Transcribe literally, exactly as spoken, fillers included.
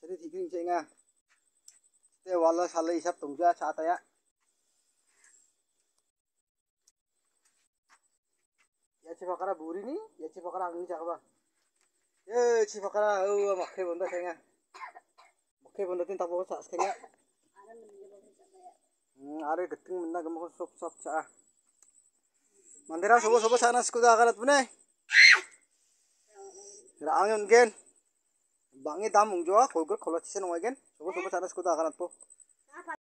Jadi tiking ceng ah. Te wala salai isap tungja saat ya. Ya cipakara buri nih, ya cipakara angin cakap. Ye cipakara oh makai benda ceng ah. Makai benda tin tapo sak ceng ya. Hmm, are geting benda gemuk sop sop cah. Mandira sobo sobo sana skuda akarat bune. Raangin gen. Bangi dam ungjo kolgot kolot sen wagen. Sobo sobo sana skuda akarat po.